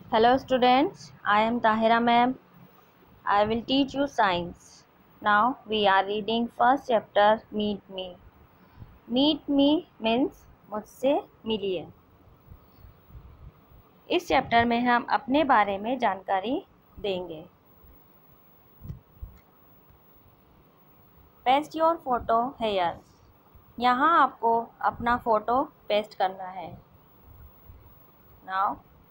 Hello students, I am Tahira ma'am. I will teach you science. Now we are reading first chapter Meet Me. Meet Me means मुझसे मिलिए। इस chapter में हम अपने बारे में जानकारी देंगे। Paste your photo here. यहाँ आपको अपना फ़ोटो पेस्ट करना है। नाउ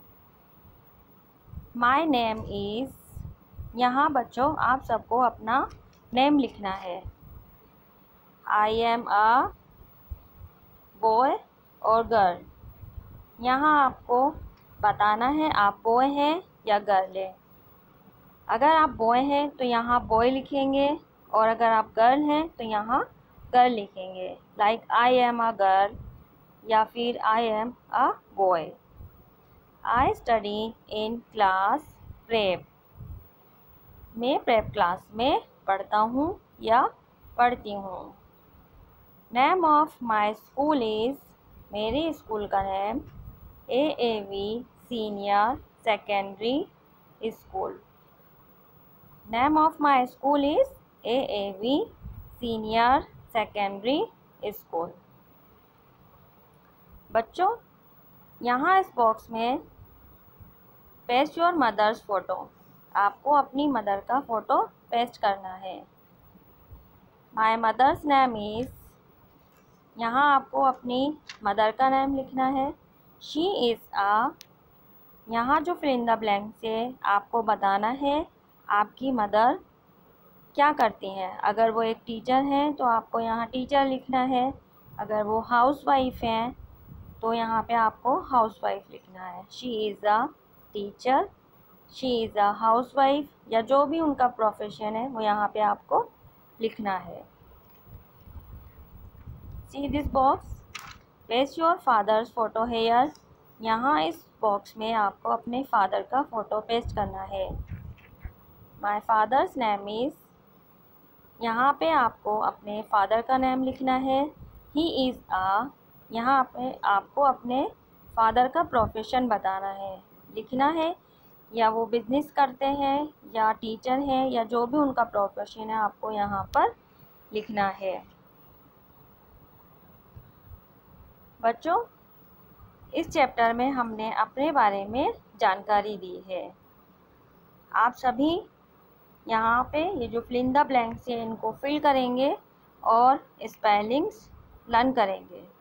माई नेम इज़, यहाँ बच्चों आप सबको अपना नेम लिखना है। आई एम अ बॉय और गर्ल, यहाँ आपको बताना है आप बॉय हैं या गर्ल है। अगर आप बॉय हैं तो यहाँ बॉय लिखेंगे और अगर आप गर्ल हैं तो यहाँ गर्ल लिखेंगे। Like I am a girl या फिर I am a boy. I study in class prep, मैं प्रेप क्लास में पढ़ता हूँ या पढ़ती हूँ। Name of my school is, मेरे स्कूल का name AAV senior secondary school. Name of my school is AAV senior secondary school. बच्चों यहाँ इस बॉक्स में पेस्ट योर मदर्स फ़ोटो, आपको अपनी मदर का फ़ोटो पेस्ट करना है। माई मदर्स नेम इज़, यहाँ आपको अपनी मदर का नेम लिखना है। शी इज़ अ, यहाँ जो फिल इन द ब्लैंक से आपको बताना है आपकी मदर क्या करती हैं। अगर वो एक टीचर हैं तो आपको यहाँ टीचर लिखना है। अगर वो हाउस वाइफ हैं तो यहाँ पे आपको हाउस वाइफ लिखना है। She is a teacher, she is a housewife, या जो भी उनका प्रोफेशन है वो यहाँ पे आपको लिखना है। See this box, paste your father's photo here, यहाँ इस बॉक्स में आपको अपने फादर का फ़ोटो पेस्ट करना है। माई फादर्स नेम इज़, यहाँ पे आपको अपने फादर का नेम लिखना है। ही इज़ अ, यहाँ पे आपको अपने फादर का प्रोफेशन बताना है, लिखना है, या वो बिज़नेस करते हैं या टीचर हैं या जो भी उनका प्रोफेशन है आपको यहाँ पर लिखना है। बच्चों इस चैप्टर में हमने अपने बारे में जानकारी दी है। आप सभी यहाँ पे ये जो फिल इन द ब्लैंक्स है इनको फिल करेंगे और स्पेलिंग्स लर्न करेंगे।